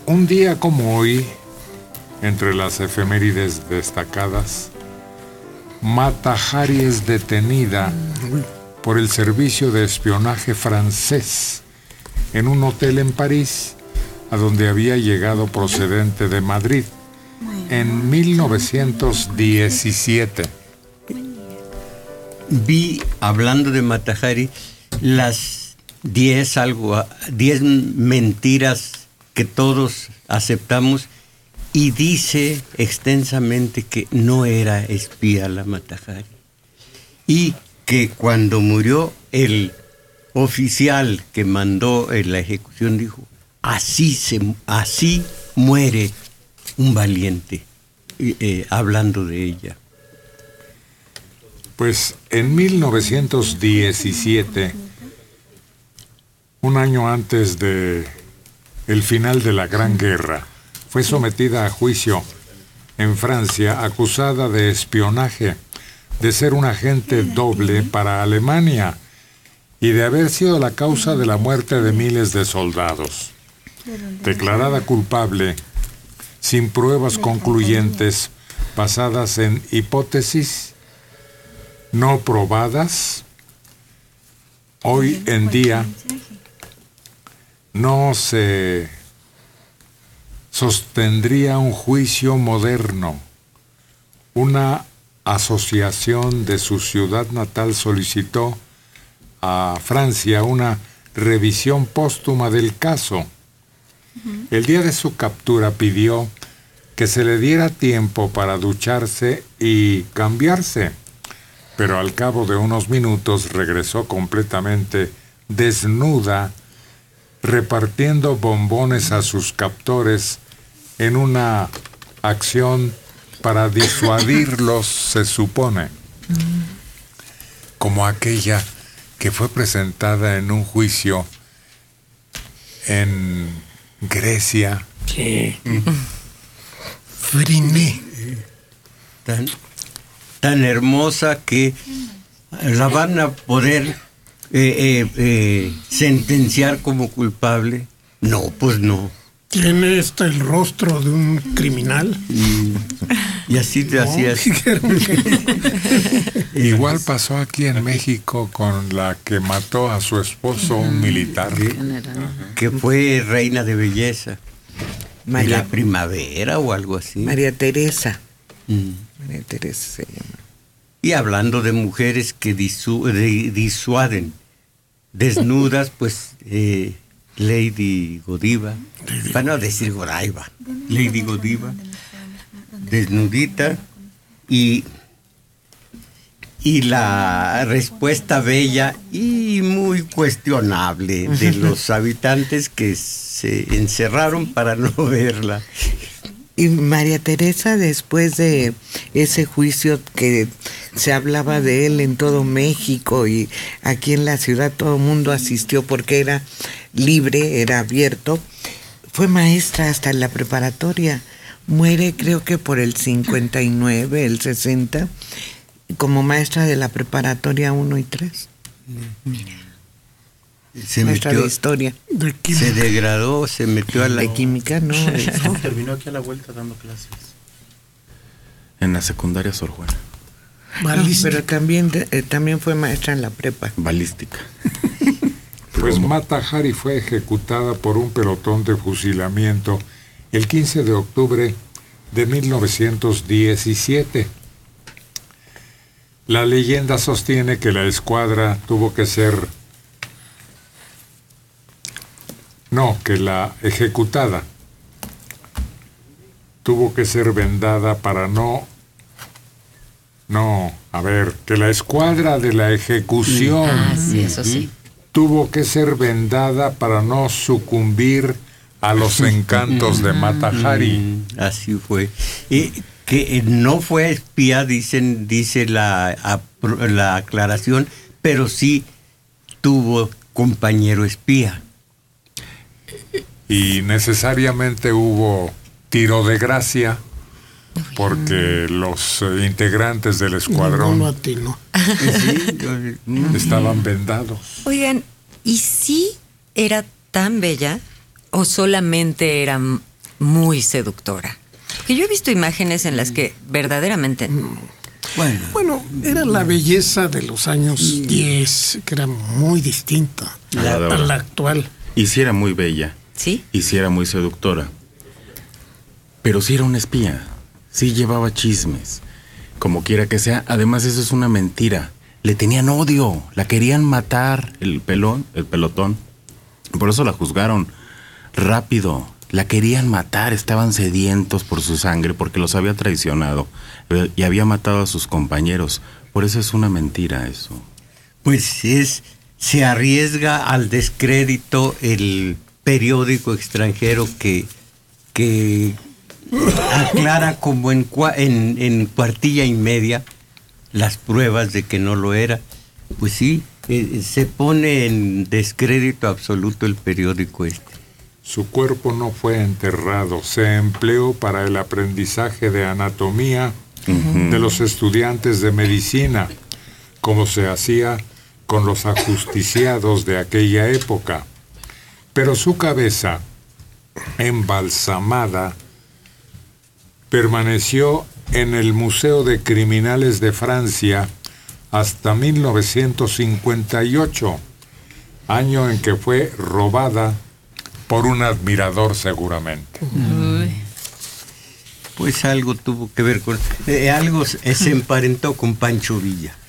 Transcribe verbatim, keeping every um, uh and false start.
Un día como hoy, entre las efemérides destacadas, Mata Hari es detenida por el servicio de espionaje francés en un hotel en París, a donde había llegado procedente de Madrid en mil novecientos diecisiete. Vi, hablando de Mata Hari, las diez algo, diez mentiras que todos aceptamos, y dice extensamente que no era espía la Mata Hari, y que cuando murió el oficial que mandó en la ejecución dijo: así se, así muere un valiente, eh, hablando de ella. Pues en mil novecientos diecisiete, un año antes de el final de la Gran Guerra, fue sometida a juicio en Francia, acusada de espionaje, de ser un agente doble para Alemania y de haber sido la causa de la muerte de miles de soldados. Declarada culpable, sin pruebas concluyentes, basadas en hipótesis no probadas, hoy en día no se sostendría un juicio moderno. Una asociación de su ciudad natal solicitó a Francia una revisión póstuma del caso. El día de su captura pidió que se le diera tiempo para ducharse y cambiarse, pero al cabo de unos minutos regresó completamente desnuda, repartiendo bombones a sus captores en una acción para disuadirlos, se supone, como aquella que fue presentada en un juicio en Grecia. Sí. Friné. Tan, tan hermosa que la van a poder eh, eh, eh, sentenciar como culpable. No, pues no. Tiene este el rostro de un criminal. Y, y así te no, hacías. Igual pasó aquí en México con la que mató a su esposo, un militar. Que fue reina de belleza. María, la primavera o algo así. María Teresa. Mm. María Teresa se llama. Y hablando de mujeres que disu de, disuaden, desnudas, pues eh, Lady Godiva, para no decir Godiva, Lady Godiva, desnudita, y, y la respuesta bella y muy cuestionable de los habitantes que se encerraron para no verla. Y María Teresa, después de ese juicio que se hablaba de él en todo México y aquí en la ciudad todo el mundo asistió porque era libre, era abierto, fue maestra hasta en la preparatoria. Muere creo que por el cincuenta y nueve, el sesenta, como maestra de la preparatoria uno y tres. Mira. Se maestra metió, de historia. De se degradó, se metió a la... De química, no. no terminó aquí a la vuelta dando clases. En la secundaria Sor Juana. Balística. Pero también, eh, también fue maestra en la prepa. Balística. Pues Mata Hari fue ejecutada por un pelotón de fusilamiento el quince de octubre de mil novecientos diecisiete. La leyenda sostiene que la escuadra tuvo que ser... No, que la ejecutada tuvo que ser vendada para no... No, a ver, que la escuadra de la ejecución... Ah, sí, eso sí. Tuvo que ser vendada para no sucumbir a los encantos de Mata Hari. Así fue. Y que no fue espía, dicen, dice la, la aclaración, pero sí tuvo compañero espía. Y necesariamente hubo tiro de gracia, porque los eh, integrantes del escuadrón no, no, sí, estaban vendados. Oigan, ¿y si era tan bella o solamente era muy seductora. Porque yo he visto imágenes en las que verdaderamente... Bueno, bueno, era la belleza de los años diez, que era muy distinta La- a la actual. Y sí era muy bella. ¿Sí? Y sí era muy seductora. Pero sí era una espía. Sí llevaba chismes. Como quiera que sea. Además, eso es una mentira. Le tenían odio. La querían matar. El pelón, el pelotón. Por eso la juzgaron rápido. La querían matar. Estaban sedientos por su sangre porque los había traicionado. Y había matado a sus compañeros. Por eso es una mentira eso. Pues es, se arriesga al descrédito el periódico extranjero que, que aclara como en, cua- en, en cuartilla y media las pruebas de que no lo era. Pues sí, eh, se pone en descrédito absoluto el periódico este. Su cuerpo no fue enterrado, se empleó para el aprendizaje de anatomía Ujú. de los estudiantes de medicina, como se hacía con los ajusticiados de aquella época. Pero su cabeza, embalsamada, permaneció en el Museo de Criminales de Francia hasta mil novecientos cincuenta y ocho, año en que fue robada por un admirador seguramente. Pues algo tuvo que ver con... eh, algo se se emparentó con Pancho Villa.